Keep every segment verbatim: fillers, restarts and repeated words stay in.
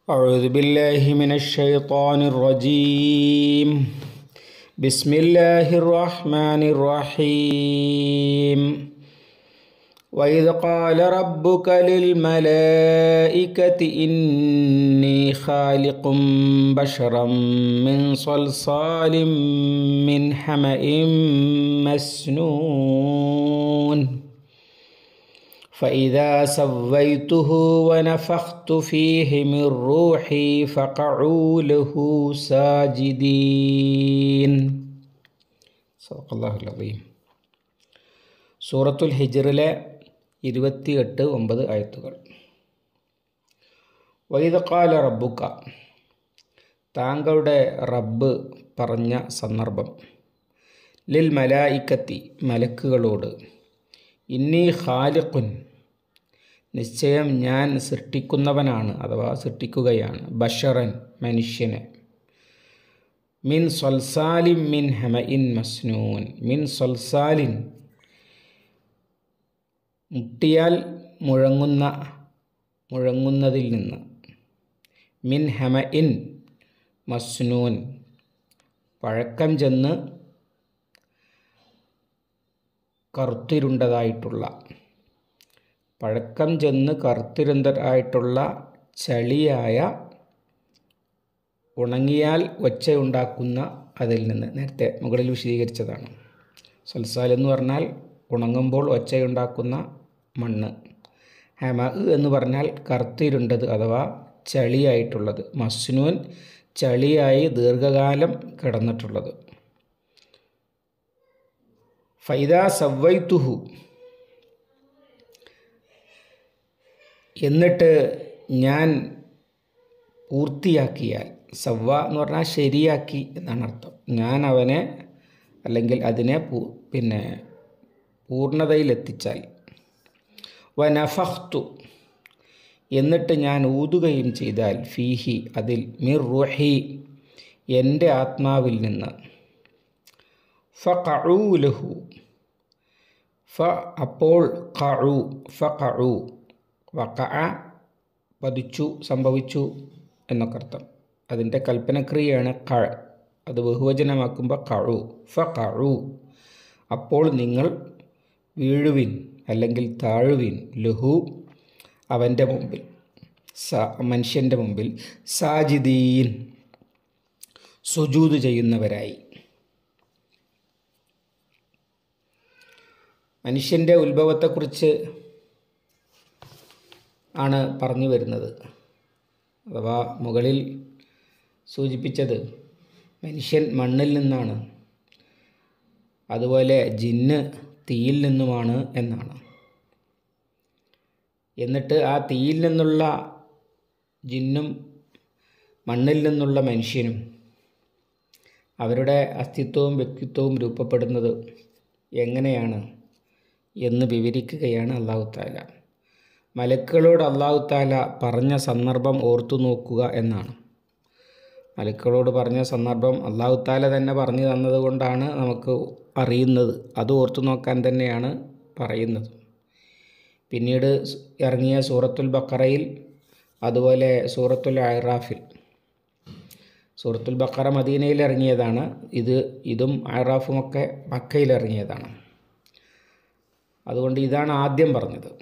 أعوذ بالله من الشيطان الرجيم. بسم الله الرحمن الرحيم. وإذ قال ربك للملائكة إني خالق بشرا من صلصال من حمأ مسنون فإذا سويته ونفخت فيه من روحي فقعوا له ساجدين. صدق الله العظيم. സൂറത്തുൽ ഹിജ്റിലെ ഇരുപത്തി എട്ട് ഒമ്പത് ആയത്തുകൾ. വഇദ് ഖാല റബ്ബുക, താങ്കളുടെ റബ്ബ് പറഞ്ഞ സന്ദർഭം, ലിൽ മലായിക്കത്തി, മലക്കുകളോട്, ഇന്നി ഖാലിഖുൻ, നിശ്ചയം ഞാൻ സൃഷ്ടിക്കുന്നവനാണ് അഥവാ സൃഷ്ടിക്കുകയാണ്, ബഷറൻ, മനുഷ്യനെ, മിൻ സൽസാലിൻ മിൻ ഹമഇൻ മസ്നൂൻ, മിൻ സൽസാലിൻ, മുട്ടിയാൽ മുഴങ്ങുന്ന മുഴങ്ങുന്നതിൽ നിന്ന്, മിൻ ഹമഇൻ മസ്നൂൻ, പഴക്കം ചെന്ന് കറുത്തിരുണ്ടതായിട്ടുള്ള പഴക്കം ചെന്ന് കറുത്തിരുണ്ടതായിട്ടുള്ള ചളിയായ, ഉണങ്ങിയാൽ ഒച്ചയുണ്ടാക്കുന്ന അതിൽ നിന്ന്, നേരത്തെ മുകളിൽ വിശദീകരിച്ചതാണ്. സൽസാൽ എന്ന് പറഞ്ഞാൽ ഉണങ്ങുമ്പോൾ ഒച്ചയുണ്ടാക്കുന്ന മണ്ണ്. ഹമ എന്ന് പറഞ്ഞാൽ കറുത്തിരുണ്ടത് അഥവാ ചളിയായിട്ടുള്ളത്. മസ്നൂൻ, ചളിയായി ദീർഘകാലം കിടന്നിട്ടുള്ളത്. ഫൈദാ സവ്വൈതുഹു, എന്നിട്ട് ഞാൻ പൂർത്തിയാക്കിയാൽ, സവ്വ എന്ന് പറഞ്ഞാൽ ശരിയാക്കി എന്നാണ് അർത്ഥം. ഞാൻ അവനെ അല്ലെങ്കിൽ അതിനെ പിന്നെ പൂർണ്ണതയിലെത്തിച്ചാൽ, വനഫഖ്തു, എന്നിട്ട് ഞാൻ ഊതുകയും ചെയ്താൽ, ഫീഹി, അതിൽ, മിർ റൂഹി, എൻ്റെ ആത്മാവിൽ നിന്ന്, ഫഖഉ ലഹു, ഫ അപ്പോൾ, ഖഉ, ഫഖഉ, വഖഅ പതിച്ചു, സംഭവിച്ചു എന്നൊക്കെ അർത്ഥം. അതിൻ്റെ കൽപ്പനക്രിയയാണ് ഖ, അത് ബഹുവചനമാക്കുമ്പോൾ ഖഉ, ഫഖഉ, അപ്പോൾ നിങ്ങൾ വീഴുവിൻ അല്ലെങ്കിൽ താഴുവിൻ, ലഹു, അവൻ്റെ മുമ്പിൽ, സ മനുഷ്യൻ്റെ മുമ്പിൽ, സാജിദീൻ, സുജൂദ് ചെയ്യുന്നവരായി. മനുഷ്യൻ്റെ ഉത്ഭവത്തെക്കുറിച്ച് ആണ് പറഞ്ഞു വരുന്നത്. അഥവാ മുകളിൽ സൂചിപ്പിച്ചത് മനുഷ്യൻ മണ്ണിൽ നിന്നാണ്, അതുപോലെ ജിന്ന് തീയിൽ നിന്നുമാണ് എന്നാണ്. എന്നിട്ട് ആ തീയിൽ നിന്നുള്ള ജിന്നും മണ്ണിൽ നിന്നുള്ള മനുഷ്യനും അവരുടെ അസ്തിത്വവും വ്യക്തിത്വവും രൂപപ്പെടുന്നത് എങ്ങനെയാണ് എന്ന് വിവരിക്കുകയാണ് അല്ലാഹു തആല. മലക്കുകളോട് അല്ലാഹു തആല പറഞ്ഞ സന്ദർഭം ഓർത്തു നോക്കുക എന്നാണ്. മലക്കുകളോട് പറഞ്ഞ സന്ദർഭം അല്ലാഹു തആല തന്നെ പറഞ്ഞു തന്നതുകൊണ്ടാണ് നമുക്ക് അറിയുന്നത്. അത് ഓർത്തു നോക്കാൻ തന്നെയാണ് പറയുന്നത്. പിന്നീട് ഇറങ്ങിയ സൂറത്തുൽ ബഖറയിൽ, അതുപോലെ സൂറത്തുൽ അഅറാഫിൽ, സൂറത്തുൽ ബഖറ മദീനയിൽ ഇറങ്ങിയതാണ്, ഇത് ഇതും അഅറാഫുമൊക്കെ മക്കയിൽ ഇറങ്ങിയതാണ്. അതുകൊണ്ട് ഇതാണ് ആദ്യം പറഞ്ഞത്.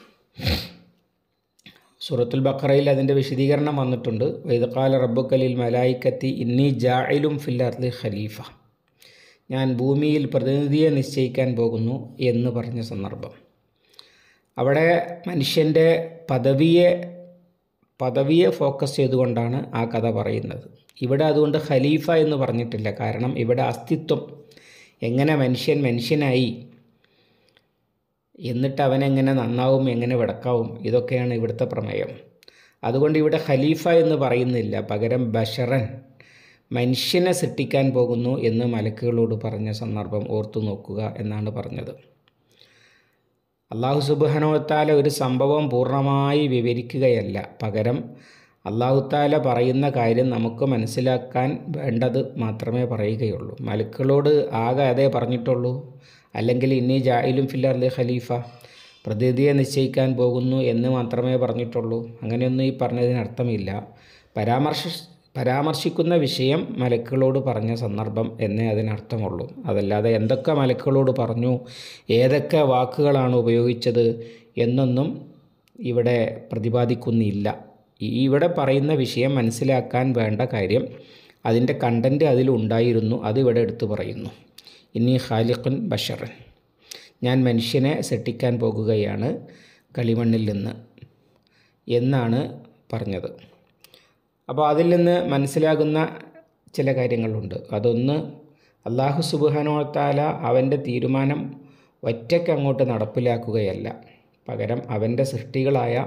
സൂറത്തുൽ ബഖറയിൽ അതിൻ്റെ വിശദീകരണം വന്നിട്ടുണ്ട്. വഇദ് ഖാല റബ്ബുക ലിൽ മലായികത്തി ഇന്നി ജാഇലുൻ ഫിൽ അർളി ഖലീഫ, ഞാൻ ഭൂമിയിൽ പ്രതിനിധിയെ നിശ്ചയിക്കാൻ പോകുന്നു എന്ന് പറഞ്ഞ സന്ദർഭം. അവിടെ മനുഷ്യൻ്റെ പദവിയെ പദവിയെ ഫോക്കസ് ചെയ്തുകൊണ്ടാണ് ആ കഥ പറയുന്നത്. ഇവിടെ അതുകൊണ്ട് ഖലീഫ എന്ന് പറഞ്ഞിട്ടില്ല. കാരണം ഇവിടെ അസ്തിത്വം, എങ്ങനെ മനുഷ്യൻ മനുഷ്യനായി, എന്നിട്ട് അവനെങ്ങനെ നന്നാവും, എങ്ങനെ വിടക്കാവും, ഇതൊക്കെയാണ് ഇവിടുത്തെ പ്രമേയം. അതുകൊണ്ട് ഇവിടെ ഖലീഫ എന്ന് പറയുന്നില്ല, പകരം ബഷറൻ, മനുഷ്യനെ സൃഷ്ടിക്കാൻ പോകുന്നു എന്ന് മലക്കുകളോട് പറഞ്ഞ സന്ദർഭം ഓർത്തു നോക്കുക എന്നാണ് പറഞ്ഞത്. അല്ലാഹു സുബ്ഹാനഹു വ തആല ഒരു സംഭവം പൂർണ്ണമായി വിവരിക്കുകയല്ല, പകരം അല്ലാഹു തആല പറയുന്ന കാര്യം നമുക്ക് മനസ്സിലാക്കാൻ വേണ്ടത് മാത്രമേ പറയുകയുള്ളൂ. മലക്കുകളോട് ആകെ അതേ പറഞ്ഞിട്ടുള്ളൂ. അല്ലെങ്കിൽ ഇന്നി ജാഇലുൻ ഫിൽ അർളി ഖലീഫ, പ്രതിനിധിയെ നിശ്ചയിക്കാൻ പോകുന്നു എന്ന് മാത്രമേ പറഞ്ഞിട്ടുള്ളൂ. അങ്ങനെയൊന്നും ഈ പറഞ്ഞതിന് അർത്ഥമില്ല. പരാമർശ പരാമർശിക്കുന്ന വിഷയം മലക്കുകളോട് പറഞ്ഞ സന്ദർഭം എന്നേ അതിനർത്ഥമുള്ളൂ. അതല്ലാതെ എന്തൊക്കെ മലക്കുകളോട് പറഞ്ഞു, ഏതൊക്കെ വാക്കുകളാണ് ഉപയോഗിച്ചത് എന്നൊന്നും ഇവിടെ പ്രതിപാദിക്കുന്നില്ല. ഇവിടെ പറയുന്ന വിഷയം മനസ്സിലാക്കാൻ വേണ്ട കാര്യം അതിൻ്റെ കണ്ടൻറ്റ് അതിലുണ്ടായിരുന്നു, അതിവിടെ എടുത്തു പറയുന്നു. ഇന്നി ഖാലിഖുൻ ബഷറൻ, ഞാൻ മനുഷ്യനെ സൃഷ്ടിക്കാൻ പോകുകയാണ് കളിമണ്ണിൽ നിന്ന് എന്നാണ് പറഞ്ഞത്. അപ്പോൾ അതിൽ നിന്ന് മനസ്സിലാകുന്ന ചില കാര്യങ്ങളുണ്ട്. അതൊന്ന്, അല്ലാഹു സുബ്ഹാനഹു വ തആല അവൻ്റെ തീരുമാനം ഒറ്റയ്ക്ക് അങ്ങോട്ട് നടപ്പിലാക്കുകയല്ല, പകരം അവൻ്റെ സൃഷ്ടികളായ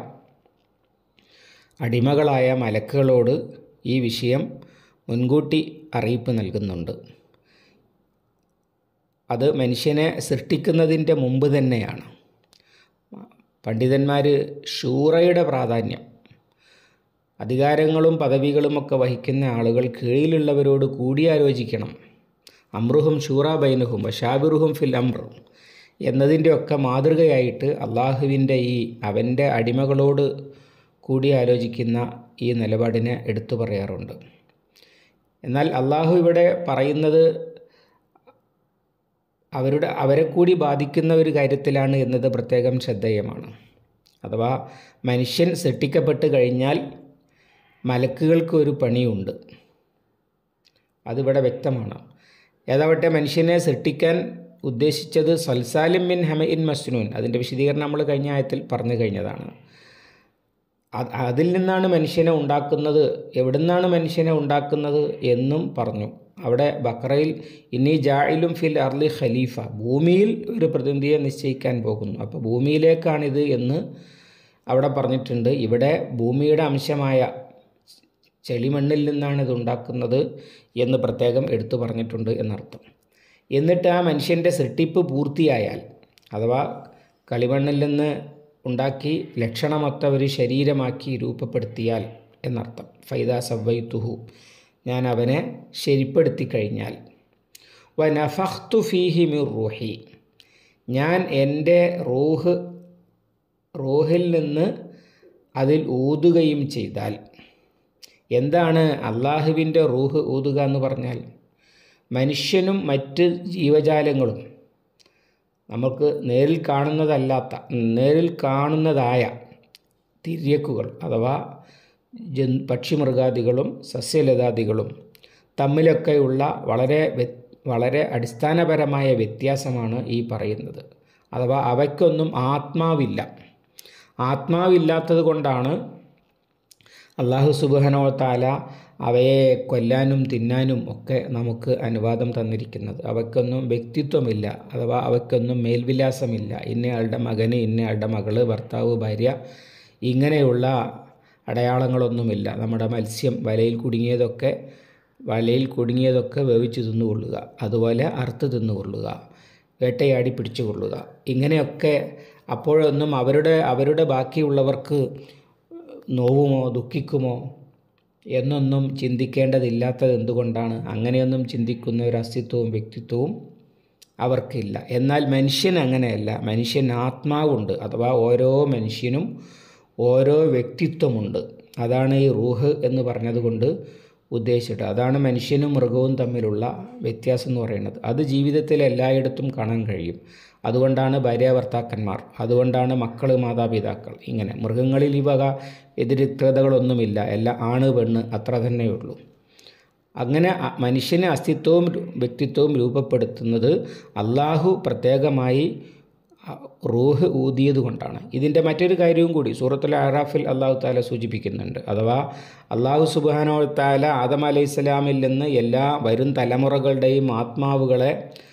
അടിമകളായ മലക്കുകളോട് ഈ വിഷയം മുൻകൂട്ടി അറിയിപ്പ് നൽകുന്നുണ്ട്. അത് മനുഷ്യനെ സൃഷ്ടിക്കുന്നതിൻ്റെ മുമ്പ് തന്നെയാണ്. പണ്ഡിതന്മാർ ഷൂറയുടെ പ്രാധാന്യം, അധികാരങ്ങളും പദവികളുമൊക്കെ വഹിക്കുന്ന ആളുകൾ കീഴിലുള്ളവരോട് കൂടിയാലോചിക്കണം, അമ്രുഹും ഷൂറ ബൈനഹും വശാബിറുഹും ഫിൽ അമ്ർ എന്നതിൻ്റെയൊക്കെ മാതൃകയായിട്ട് അള്ളാഹുവിൻ്റെ ഈ അവൻ്റെ അടിമകളോട് കൂടിയാലോചിക്കുന്ന ഈ നിലപാടിനെ എടുത്തു പറയാറുണ്ട്. എന്നാൽ അള്ളാഹു ഇവിടെ പറയുന്നത് അവരുടെ അവരെ കൂടി ബാധിക്കുന്ന ഒരു കാര്യത്തിലാണ് എന്നത് പ്രത്യേകം ശ്രദ്ധേയമാണ്. അഥവാ മനുഷ്യൻ സൃഷ്ടിക്കപ്പെട്ട് കഴിഞ്ഞാൽ മലക്കുകൾക്ക് ഒരു പണിയുണ്ട്, അതിവിടെ വ്യക്തമാണ്. ഏതാവട്ടെ മനുഷ്യനെ സൃഷ്ടിക്കാൻ ഉദ്ദേശിച്ചത് സൽസാലിം മിൻ ഹമഇൻ മസ്നൂൻ, അതിൻ്റെ വിശദീകരണം നമ്മൾ കഴിഞ്ഞ ആയത്തിൽ പറഞ്ഞു കഴിഞ്ഞതാണ്. അതിൽ നിന്നാണ് മനുഷ്യനെ ഉണ്ടാക്കുന്നത്, എവിടെ നിന്നാണ് മനുഷ്യനെ ഉണ്ടാക്കുന്നത് എന്നും പറഞ്ഞു. അവിടെ ബഖറയിൽ ഇന്നി ജാഇലും ഫിൽ അർളി ഖലീഫ, ഭൂമിയിൽ ഒരു പ്രതിനിധിയെ നിശ്ചയിക്കാൻ പോകുന്നു. അപ്പോൾ ഭൂമിയിലേക്കാണിത് എന്ന് അവിടെ പറഞ്ഞിട്ടുണ്ട്. ഇവിടെ ഭൂമിയുടെ അംശമായ ചെളിമണ്ണിൽ നിന്നാണ് ഇത് ഉണ്ടാക്കുന്നത് എന്ന് പ്രത്യേകം എടുത്തു പറഞ്ഞിട്ടുണ്ട് എന്നർത്ഥം. എന്നിട്ട് ആ മനുഷ്യൻ്റെ സൃഷ്ടിപ്പ് പൂർത്തിയായാൽ, അഥവാ കളിമണ്ണിൽ നിന്ന് ഉണ്ടാക്കി ലക്ഷണമൊത്ത ഒരു ശരീരമാക്കി രൂപപ്പെടുത്തിയാൽ എന്നർത്ഥം. ഫൈദാ സവ്വൈതുഹു, ഞാൻ അവനെ ശരിപ്പെടുത്തി കഴിഞ്ഞാൽ, വ നഫഖ്തു ഫീഹി മിർ റൂഹി, ഞാൻ എൻ്റെ റൂഹ് റൂഹിൽ നിന്ന് അതിൽ ഊതുകയും ചെയ്താൽ. എന്താണ് അള്ളാഹുവിൻ്റെ റൂഹ് ഊതുക എന്ന് പറഞ്ഞാൽ? മനുഷ്യനും മറ്റ് ജീവജാലങ്ങളും നമുക്ക് നേരിൽ കാണുന്നതല്ലാത്ത നേരിൽ കാണുന്നതായ തിര്യക്കുകൾ അഥവാ ജൻ പക്ഷിമൃഗാദികളും സസ്യലതാദികളും തമ്മിലൊക്കെയുള്ള വളരെ വളരെ അടിസ്ഥാനപരമായ വ്യത്യാസമാണ് ഈ പറയുന്നത്. അഥവാ അവയ്ക്കൊന്നും ആത്മാവില്ല. ആത്മാവില്ലാത്തത് കൊണ്ടാണ് അല്ലാഹു സുബ്ഹാനഹു വ തആല അവയെ കൊല്ലാനും തിന്നാനും ഒക്കെ നമുക്ക് അനുവാദം തന്നിരിക്കുന്നത്. അവയ്ക്കൊന്നും വ്യക്തിത്വമില്ല, അഥവാ അവയ്ക്കൊന്നും മേൽവിലാസമില്ല. ഇന്നയാളുടെ മകന്, ഇന്നയാളുടെ മകള്, ഭർത്താവ്, ഭാര്യ, ഇങ്ങനെയുള്ള അടയാളങ്ങളൊന്നുമില്ല. നമ്മുടെ മത്സ്യം വലയിൽ കുടുങ്ങിയതൊക്കെ വലയിൽ കുടുങ്ങിയതൊക്കെ വേവിച്ച് തിന്നുകൊള്ളുക, അതുപോലെ അറുത്ത് തിന്നുകൊള്ളുക, വേട്ടയാടി പിടിച്ചു കൊള്ളുക, ഇങ്ങനെയൊക്കെ. അപ്പോഴൊന്നും അവരുടെ അവരുടെ ബാക്കിയുള്ളവർക്ക് നോവുമോ ദുഃഖിക്കുമോ എന്നൊന്നും ചിന്തിക്കേണ്ടതില്ലാത്തത് എന്തുകൊണ്ടാണ്? അങ്ങനെയൊന്നും ചിന്തിക്കുന്ന ഒരു അസ്തിത്വവും വ്യക്തിത്വവും അവർക്കില്ല. എന്നാൽ മനുഷ്യൻ അങ്ങനെയല്ല. മനുഷ്യൻ ആത്മാവുണ്ട്, അഥവാ ഓരോ മനുഷ്യനും ഓരോ വ്യക്തിത്വമുണ്ട്. അതാണ് ഈ റൂഹ് എന്ന് പറഞ്ഞതുകൊണ്ട് ഉദ്ദേശിച്ചിട്ട്. അതാണ് മനുഷ്യനും മൃഗവും തമ്മിലുള്ള വ്യത്യാസം എന്ന് പറയുന്നത്. അത് ജീവിതത്തിൽ എല്ലായിടത്തും കാണാൻ കഴിയും. അതുകൊണ്ടാണ് ഭാര്യാഭർത്താക്കന്മാർ, അതുകൊണ്ടാണ് മക്കൾ, മാതാപിതാക്കൾ. ഇങ്ങനെ മൃഗങ്ങളിൽ ഈ വക വ്യതിരിക്തതകളൊന്നുമില്ല. എല്ലാം ആണ് പെണ്ണ് അത്ര തന്നെയുള്ളൂ. അങ്ങനെ മനുഷ്യന് അസ്തിത്വവും വ്യക്തിത്വവും രൂപപ്പെടുത്തുന്നത് അള്ളാഹു പ്രത്യേകമായി റൂഹ് ഊതിയത് കൊണ്ടാണ്. ഇതിൻ്റെ മറ്റൊരു കാര്യവും കൂടി സൂറത്തുൽ അറാഫിൽ അള്ളാഹു താല സൂചിപ്പിക്കുന്നുണ്ട്. അഥവാ അള്ളാഹു സുബ്ഹാനഹു വ തആല ആദം അലൈഹിസ്സലാമിൽ നിന്ന് എല്ലാ വരും തലമുറകളുടെയും ആത്മാവുകളെ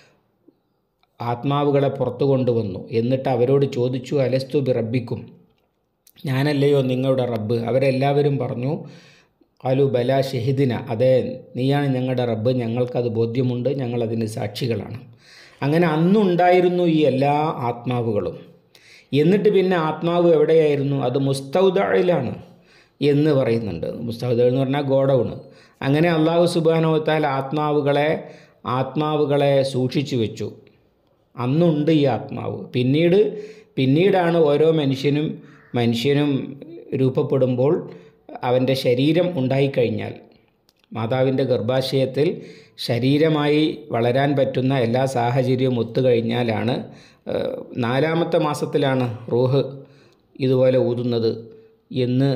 ആത്മാവുകളെ പുറത്തു കൊണ്ടുവന്നു. എന്നിട്ട് അവരോട് ചോദിച്ചു, അലസ്തു ബി റബ്ബിക്കും, ഞാനല്ലയോ നിങ്ങളുടെ റബ്ബ്? അവരെല്ലാവരും പറഞ്ഞു, ഖാലു ബല ഷഹിദിന, അതെ നീയാണ് ഞങ്ങളുടെ റബ്ബ്, ഞങ്ങൾക്കത് ബോധ്യമുണ്ട്, ഞങ്ങളതിന് സാക്ഷികളാണ്. അങ്ങനെ അന്നുണ്ടായിരുന്നു ഈ എല്ലാ ആത്മാവുകളും. എന്നിട്ട് പിന്നെ ആത്മാവ് എവിടെയായിരുന്നു? അത് മുസ്തൗദഇലാണ് എന്ന് പറയുന്നുണ്ട്. മുസ്തൗദ എന്ന് പറഞ്ഞാൽ ഗോഡൗണ്. അങ്ങനെ അള്ളാഹു സുബ്ഹാനഹു വ തആല ആത്മാവുകളെ ആത്മാവുകളെ സൂക്ഷിച്ചു വെച്ചു. അന്നുണ്ട് ഈ ആത്മാവ്. പിന്നീട് പിന്നീടാണ് ഓരോ മനുഷ്യനും മനുഷ്യനും രൂപപ്പെടുമ്പോൾ അവൻ്റെ ശരീരം ഉണ്ടായിക്കഴിഞ്ഞാൽ, മാതാവിൻ്റെ ഗർഭാശയത്തിൽ ശരീരമായി വളരാൻ പറ്റുന്ന എല്ലാ സാഹചര്യവും ഒത്തുകഴിഞ്ഞാലാണ്, നാലാമത്തെ മാസത്തിലാണ് റൂഹ് ഇതുപോലെ ഊതുന്നത് എന്ന്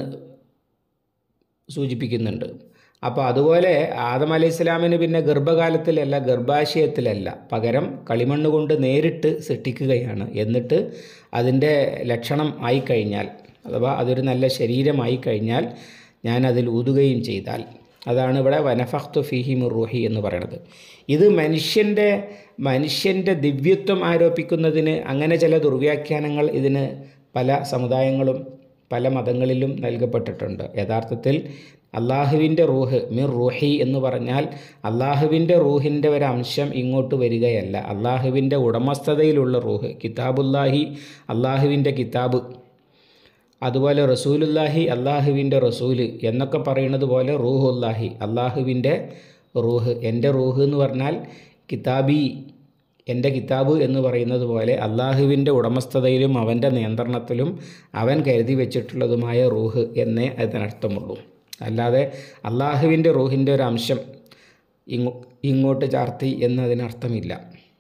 സൂചിപ്പിക്കുന്നുണ്ട്. അപ്പോൾ അതുപോലെ ആദം അലൈഹി സ്വലാമിന് പിന്നെ ഗർഭകാലത്തിലല്ല, ഗർഭാശയത്തിലല്ല, പകരം കളിമണ്ണ് കൊണ്ട് നേരിട്ട് സൃഷ്ടിക്കുകയാണ്. എന്നിട്ട് അതിൻ്റെ ലക്ഷണം ആയിക്കഴിഞ്ഞാൽ, അഥവാ അതൊരു നല്ല ശരീരമായി കഴിഞ്ഞാൽ ഞാൻ അതിൽ ഊതുകയും ചെയ്താൽ, അതാണ് ഇവിടെ വനഫഖ്തു ഫീഹി മിർ റൂഹി എന്ന് പറയുന്നത്. ഇത് മനുഷ്യൻ്റെ മനുഷ്യൻ്റെ ദിവ്യത്വം ആരോപിക്കുന്നതിന് അങ്ങനെ ചില ദുർവ്യാഖ്യാനങ്ങൾ ഇതിന് പല സമുദായങ്ങളും പല മതങ്ങളിലും നൽകപ്പെട്ടിട്ടുണ്ട്. യഥാർത്ഥത്തിൽ അള്ളാഹുവിൻ്റെ റൂഹ് മിർ റൂഹി എന്ന് പറഞ്ഞാൽ അള്ളാഹുവിൻ്റെ റൂഹിൻ്റെ ഒരംശം ഇങ്ങോട്ട് വരികയല്ല, അള്ളാഹുവിൻ്റെ ഉടമസ്ഥതയിലുള്ള റൂഹ്. കിതാബുല്ലാഹി അള്ളാഹുവിൻ്റെ കിതാബ്, അതുപോലെ റസൂലുല്ലാഹി അള്ളാഹുവിൻ്റെ റസൂല് എന്നൊക്കെ പറയുന്നത് പോലെ റൂഹുല്ലാഹി അള്ളാഹുവിൻ്റെ റൂഹ്. എൻ്റെ റൂഹ് എന്ന് പറഞ്ഞാൽ കിതാബി, എൻ്റെ കിതാബ് എന്ന് പറയുന്നത് പോലെ അള്ളാഹുവിൻ്റെ ഉടമസ്ഥതയിലും അവൻ്റെ നിയന്ത്രണത്തിലും അവൻ കരുതി വച്ചിട്ടുള്ളതുമായ റൂഹ് എന്നേ അതിനർത്ഥമുള്ളൂ. അല്ലാതെ അള്ളാഹുവിൻ്റെ റൂഹിൻ്റെ ഒരു അംശം ഇങ്ങോ ഇങ്ങോട്ട് ചാർത്തി എന്നതിനർത്ഥമില്ല.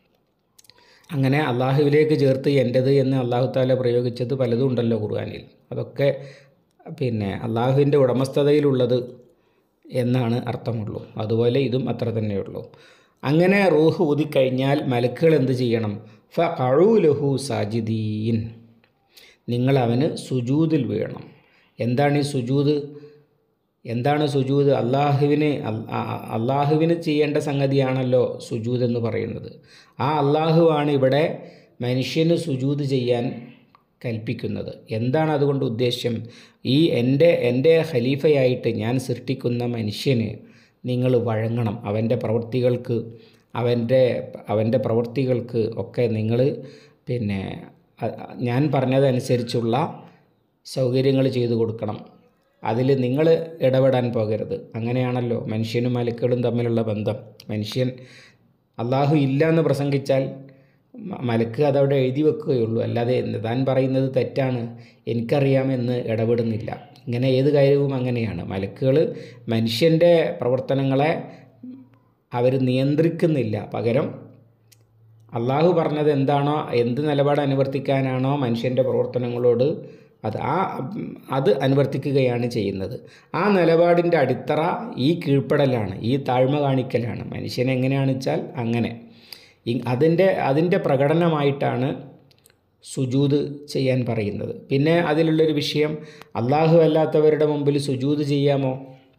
അങ്ങനെ അള്ളാഹുവിലേക്ക് ചേർത്ത് എൻ്റേത് എന്ന് അള്ളാഹു താല പ്രയോഗിച്ചത് പലതും ഉണ്ടല്ലോ ഖുർആനിൽ. അതൊക്കെ പിന്നെ അള്ളാഹുവിൻ്റെ ഉടമസ്ഥതയിലുള്ളത് എന്നാണ് അർത്ഥമുള്ളൂ. അതുപോലെ ഇതും അത്ര തന്നെയുള്ളൂ. അങ്ങനെ റൂഹ് ഊതിക്കഴിഞ്ഞാൽ മലക്കുകൾ എന്ത് ചെയ്യണം? ഫഖഉ ലഹു സാജിദീൻ, നിങ്ങൾ അവന് സുജൂദിൽ വീഴണം. എന്താണ് ഈ സുജൂദ്? എന്താണ് സുജൂദ്? അള്ളാഹുവിന് അള്ളാഹുവിന് ചെയ്യേണ്ട സംഗതിയാണല്ലോ സുജൂദ് എന്ന് പറയുന്നത്. ആ അള്ളാഹുവാണ് ഇവിടെ മനുഷ്യന് സുജൂദ് ചെയ്യാൻ കൽപ്പിക്കുന്നത്. എന്താണ് അതുകൊണ്ട് ഉദ്ദേശ്യം? ഈ എൻ്റെ എൻ്റെ ഖലീഫയായിട്ട് ഞാൻ സൃഷ്ടിക്കുന്ന മനുഷ്യന് നിങ്ങൾ വഴങ്ങണം. അവൻ്റെ പ്രവൃത്തികൾക്ക് അവൻ്റെ അവൻ്റെ പ്രവൃത്തികൾക്ക് ഒക്കെ നിങ്ങൾ പിന്നെ ഞാൻ പറഞ്ഞതനുസരിച്ചുള്ള സൗകര്യങ്ങൾ ചെയ്തു കൊടുക്കണം. അതിൽ നിങ്ങൾ ഇടപെടാൻ പോകരുത്. അങ്ങനെയാണല്ലോ മനുഷ്യനും മലക്കുകളും തമ്മിലുള്ള ബന്ധം. മനുഷ്യൻ അള്ളാഹു ഇല്ല എന്ന് പ്രസംഗിച്ചാൽ മലക്ക് അതവിടെ എഴുതി വെക്കുകയുള്ളൂ. അല്ലാതെ താൻ പറയുന്നത് തെറ്റാണ്, എനിക്കറിയാമെന്ന് ഇടപെടുന്നില്ല. ഇങ്ങനെ ഏത് കാര്യവും അങ്ങനെയാണ്. മലക്കുകൾ മനുഷ്യൻ്റെ പ്രവർത്തനങ്ങളെ അവർ നിയന്ത്രിക്കുന്നില്ല. പകരം അള്ളാഹു പറഞ്ഞത് എന്താണോ, എന്ത് നിലപാട് അനുവർത്തിക്കാനാണോ മനുഷ്യൻ്റെ പ്രവർത്തനങ്ങളോട് അത് ആ അത് അനുവർത്തിക്കുകയാണ് ചെയ്യുന്നത്. ആ നിലപാടിൻ്റെ അടിത്തറ ഈ കീഴ്പ്പെടലാണ്, ഈ താഴ്മ കാണിക്കലാണ്. മനുഷ്യൻ എങ്ങനെയാണെന്ന് വെച്ചാൽ അങ്ങനെ അതിൻ്റെ അതിൻ്റെ പ്രകടനമായിട്ടാണ് സുജൂദ് ചെയ്യാൻ പറയുന്നത്. പിന്നെ അതിലുള്ളൊരു വിഷയം, അള്ളാഹു അല്ലാത്തവരുടെ മുമ്പിൽ സുജൂദ് ചെയ്യാമോ?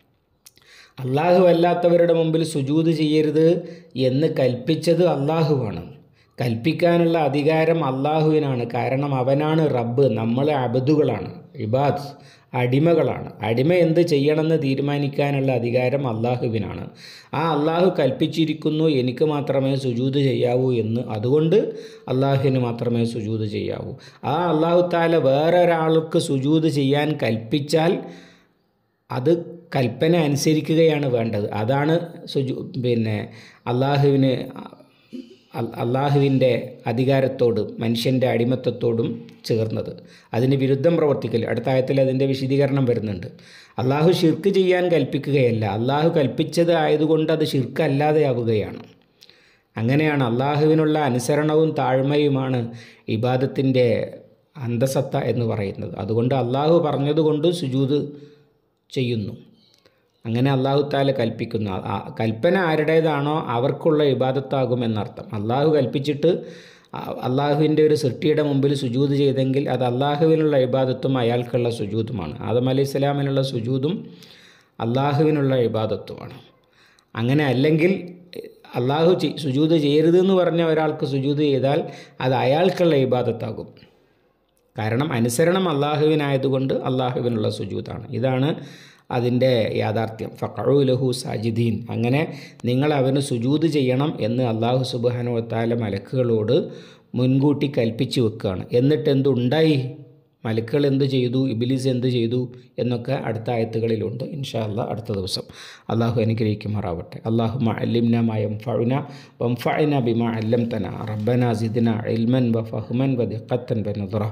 അള്ളാഹു അല്ലാത്തവരുടെ മുമ്പിൽ സുജൂദ് ചെയ്യരുത് എന്ന് കൽപ്പിച്ചത് അള്ളാഹുവാണ്. കൽപ്പിക്കാനുള്ള അധികാരം അള്ളാഹുവിനാണ്. കാരണം അവനാണ് റബ്ബ്, നമ്മൾ അബദുകളാണ്, ഇബാദ് അടിമകളാണ്. അടിമ എന്ത് ചെയ്യണമെന്ന് തീരുമാനിക്കാനുള്ള അധികാരം അള്ളാഹുവിനാണ്. ആ അള്ളാഹു കൽപ്പിച്ചിരിക്കുന്നു എനിക്ക് മാത്രമേ സുജൂദ് ചെയ്യാവൂ എന്ന്, അതുകൊണ്ട് അള്ളാഹുവിന് മാത്രമേ സുജൂദ് ചെയ്യാവൂ. ആ അള്ളാഹു താല വേറൊരാൾക്ക് സുജൂദ് ചെയ്യാൻ കൽപ്പിച്ചാൽ അത് കൽപ്പന അനുസരിക്കുകയാണ് വേണ്ടത്. അതാണ് സുജൂ പിന്നെ അള്ളാഹുവിന് അള്ളാഹുവിൻ്റെ അധികാരത്തോട് മനുഷ്യൻ്റെ അടിമത്തത്തോടും ചേർന്നത്. അതിന് വിരുദ്ധം പ്രവർത്തിക്കൽ. അടുത്ത ആയത്തിൽ അതിൻ്റെ വിശദീകരണം വരുന്നുണ്ട്. അള്ളാഹു ശിർക്ക് ചെയ്യാൻ കൽപ്പിക്കുകയല്ല, അള്ളാഹു കൽപ്പിച്ചത് ആയതുകൊണ്ട് അത് ശിർക്കല്ലാതെയാവുകയാണ്. അങ്ങനെയാണ് അള്ളാഹുവിനുള്ള അനുസരണവും താഴ്മയുമാണ് ഇബാദത്തിൻ്റെ അന്തസത്ത എന്ന് പറയുന്നത്. അതുകൊണ്ട് അള്ളാഹു പറഞ്ഞതുകൊണ്ട് സുജൂദ് ചെയ്യുന്നു. അങ്ങനെ അള്ളാഹു താല കൽപ്പിക്കുന്നു. ആ കൽപ്പന ആരുടേതാണോ അവർക്കുള്ള ഇബാദത്താകും എന്നർത്ഥം. അള്ളാഹു കൽപ്പിച്ചിട്ട് അള്ളാഹുവിൻ്റെ ഒരു സൃഷ്ടിയുടെ മുമ്പിൽ സുജൂദ് ചെയ്തെങ്കിൽ അത് അള്ളാഹുവിനുള്ള ഇബാദത്തും അയാൾക്കുള്ള സുജൂദുമാണ്. ആദം അലൈഹി സ്വലാമിനുള്ള സുജൂദും അള്ളാഹുവിനുള്ള ഇബാദത്തുമാണ്. അങ്ങനെ അല്ലെങ്കിൽ അള്ളാഹു സുജൂദ് ചെയ്യരുതെന്ന് പറഞ്ഞ ഒരാൾക്ക് സുജൂദ് ചെയ്താൽ അത് അയാൾക്കുള്ള ഇബാദത്താകും. കാരണം അനുസരണം അള്ളാഹുവിനായതുകൊണ്ട് അള്ളാഹുവിനുള്ള സുജൂദാണ്. ഇതാണ് അതിൻ്റെ യാഥാർത്ഥ്യം. ഫഖഉ ലഹു സാജിദീൻ, അങ്ങനെ നിങ്ങൾ അവന് സുജൂദ് ചെയ്യണം എന്ന് അള്ളാഹു സുബ്ഹാനഹു വ തആല മലക്കുകളോട് മുൻകൂട്ടി കൽപ്പിച്ചു വെക്കുകയാണ്. എന്നിട്ട് എന്തുണ്ടായി? മലക്കുകൾ എന്ത് ചെയ്തു, ഇബ്ലീസ് എന്ത് ചെയ്തു എന്നൊക്കെ അടുത്ത ആയത്തുകളിലുണ്ട്. ഇൻഷാ അല്ലാഹ് അടുത്ത ദിവസം. അള്ളാഹു അനുഗ്രഹിക്കുമാറാവട്ടെ. അല്ലാഹുമ്മ അല്ലിംനാ മാ യൻഫഉനാ വൻഫഅനാ ബിമാ അല്ലംതനാ റബ്ബനാ സിദ്നാ ഇൽമൻ വഫഹ്മൻ വദിഖത്തൻ വനദ്റ.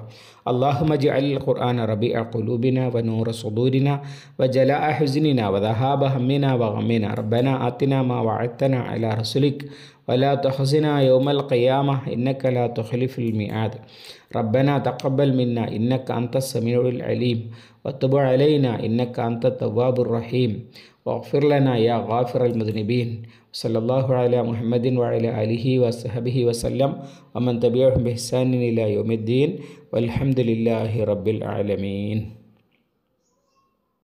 اللهم اجعل القرآن ربيع قلوبنا ونور صدورنا وجلاء حزننا وذهاب همنا وغمنا. ربنا آتنا ما وعدتنا على رسلك ولا تخزنا يوم القيامة إنك لا تخلف الميعاد. ربنا تقبل منا إنك أنت السميع العليم وتب علينا إنك أنت التواب الرحيم واغفر لنا يا غافر المذنبين. صلى الله على محمد وعلى آله وصحبه وسلم ومن تبعهم بإحسان إلى يوم الدين والحمد لله رب العالمين.